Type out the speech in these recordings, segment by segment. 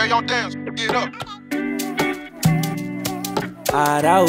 Hey, y'all dance, get up. Arau.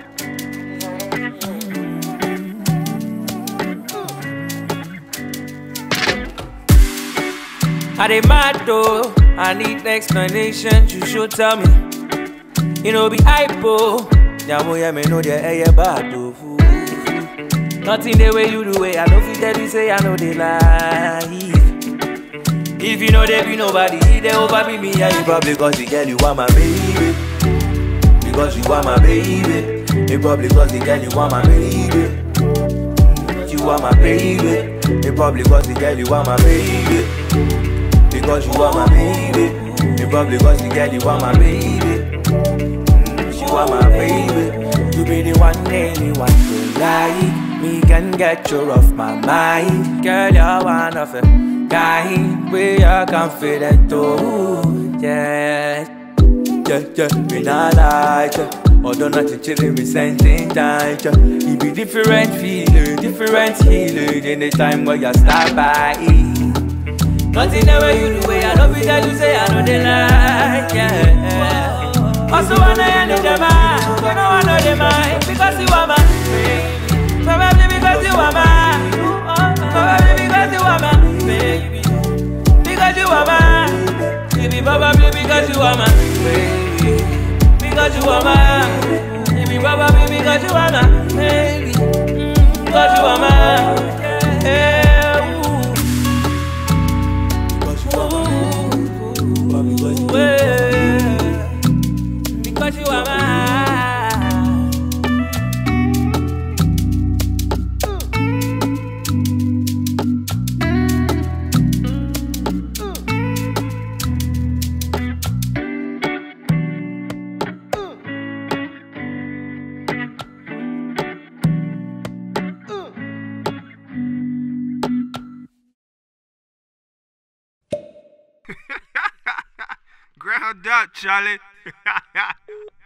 I dey mad though, I need explanation, you should tell me. You know be hypo, Jamo ya me know the air bad though. Nothing the way you do it, I don't feel that you say I know they lie. If you know there be nobody, they over me, yeah, you probably cause the girl you are my baby. Because you are my baby. You probably cause the girl you are my baby. You are my baby. You probably cause the girl you are my baby. Because you are my baby. You probably cause the girl you are my baby. You are my baby. You be the one anyone to like. Me can get you off my mind. Girl, you're one of a kind. We are confident too. Yeah. We not like ya. Although not chillin', we sending time. It be different feeling, different healing. In the time where you stop by. Nothing the way you do it, I don't feel that you say I know they like, yeah. Also wanna end the mind, you know I know the mind. Because you are my baby. Probably because you are my. Probably because you are my baby. Because you are my. Maybe probably because you are my baby. Because you are my. Maybe probably because you are my baby. Because you are my. Because you are my. Because you are my. Ground up, Charlie.